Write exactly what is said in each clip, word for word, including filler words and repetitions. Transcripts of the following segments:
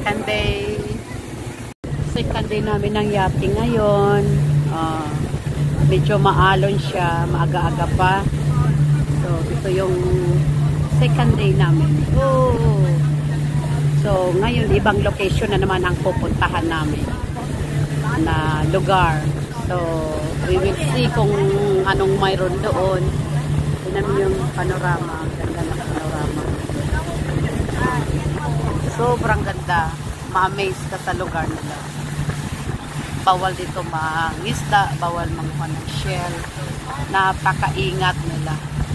second day. Second day namin ng yachting ngayon. Uh, medyo maalon siya, maaga-aga pa. So, ito yung second day namin. Oh. So, ngayon, ibang location na naman ang pupuntahan namin na lugar. So, we will see kung anong mayroon doon. Tingnan mo yung panorama. Ganda ng panorama. Sobrang ganda. Ma-amaze ka sa lugar nila. Bawal dito mangisda, bawal manguha ng shell. Napakaingat nila.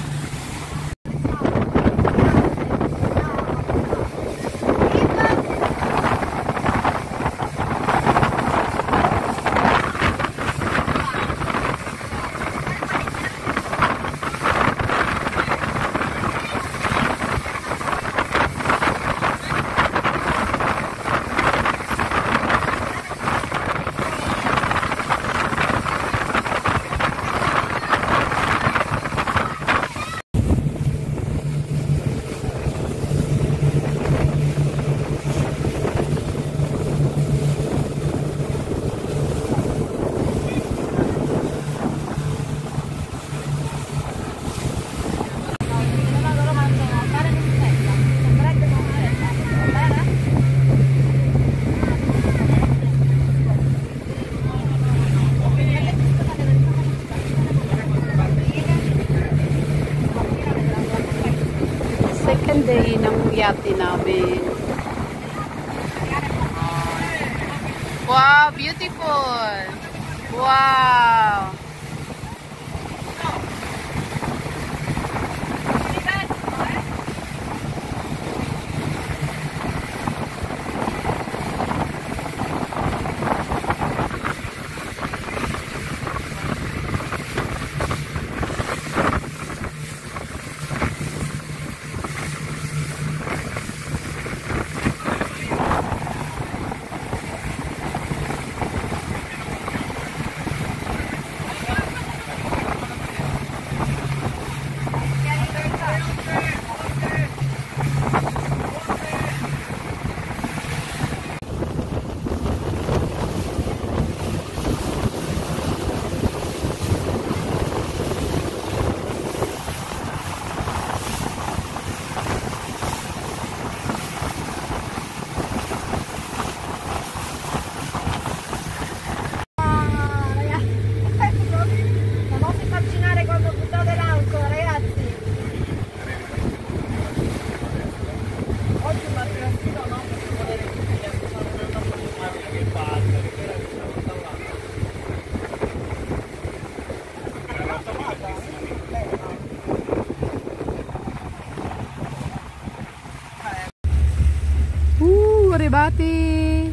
Second day ng yate namin. Wow, beautiful! Wow! Uh, arrivati!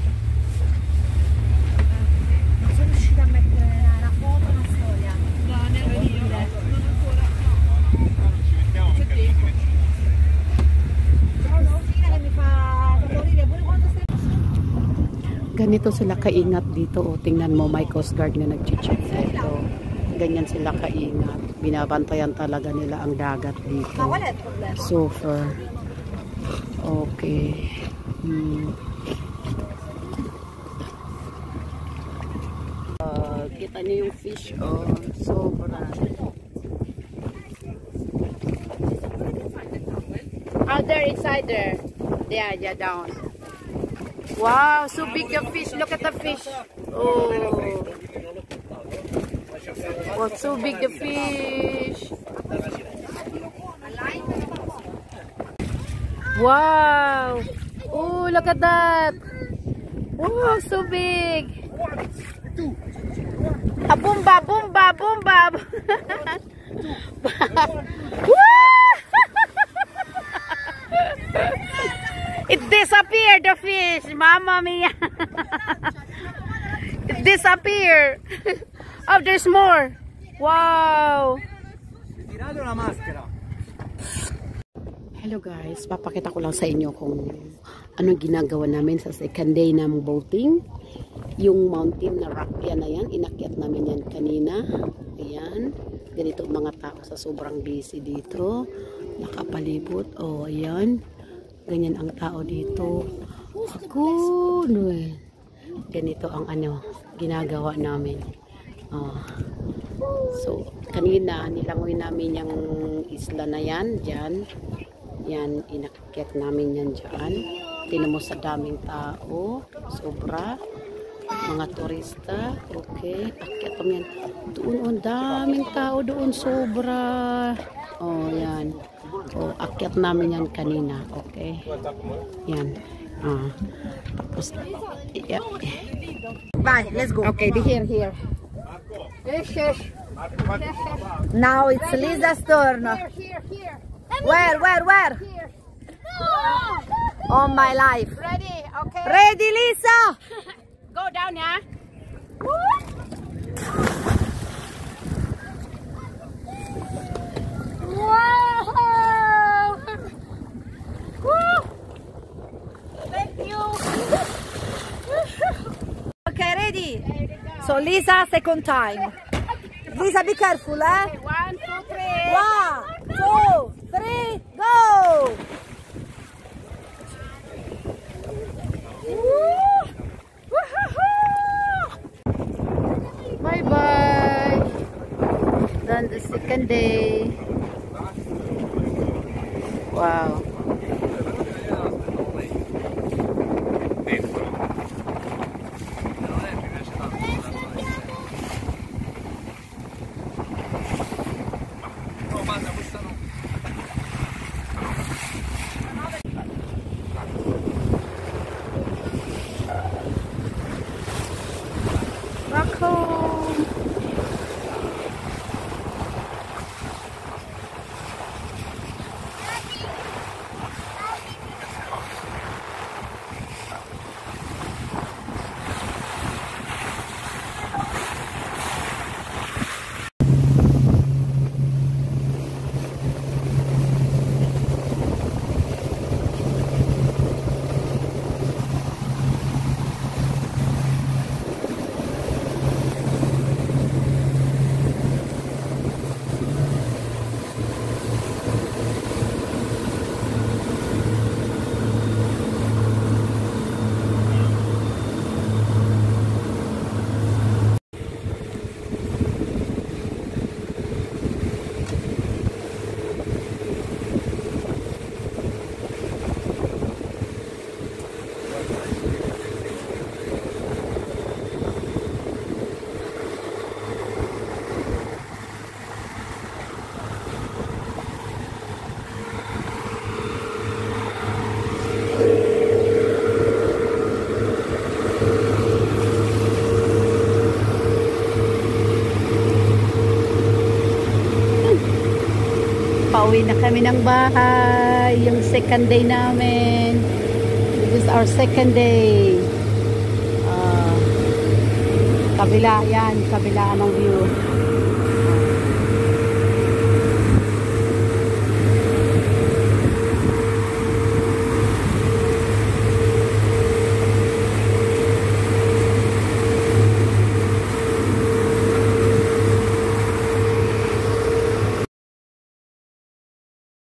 Sono riuscita a mettere una foto, una storia. No, neanche io. Non ancora. No. C'è tempo. No, no, Sina che mi fa morire pure quando stai... Ganito sila kaingat dito. O, tingnan mo, may Coast Guard na nag-check dito. Ganyan sila kaingat. Binabantayan talaga nila ang dagat dito. Ma qual è il problema? Super. Okay. Hmm. Uh, kita niyo yung fish, oh. Sobra. Oh, there, inside there. Yeah, yeah, down. Wow, so big the fish. Look at the fish. Oh. Oh, so big the fish. Wow. Oh, look at that. Wow, so big. A bomba, bomba, bomba. It disappeared, the fish. Mamma mia. It disappeared. Oh, there's more. Wow. Hello guys, papakita ko lang sa inyo kung anong ginagawa namin sa second day ng boating. Yung mountain na rock yan na yan, inakyat namin yan kanina. Ayan, ganito mga tao sa sobrang busy dito. Nakapalibot, oh ayan. Ganyan ang tao dito. Kuno eh. Ganito ang ano, ginagawa namin. Oh. So, kanina nilangoy namin yung isla na yan, dyan. Yan, inakyat namin yan dyan. Tinan mo sa daming tao, sobra. Mga turista, okay. Akyat kami yan. Doon, ang daming tao doon, sobra. Oh, yan. Oh, akyat namin yan kanina, okay. Yan. Ah. Tapos, yeah. Vai, let's go. Okay, here, here. Now it's Lisa's turn. Here, here. Where, where, where? Here. No! On my life. Ready? Okay. Ready, Lisa? Go down, yeah. Wow! Woo! Thank you. Okay, ready? So Lisa, second time. Lisa, be careful, eh? One, two, three. One, two, three, go! Bye-bye. Done the second day. Wow. Back home. Pauwi na kami ng bahay. Yung second day namin. This is our second day. Uh, kabila, yan. Kabila ng view.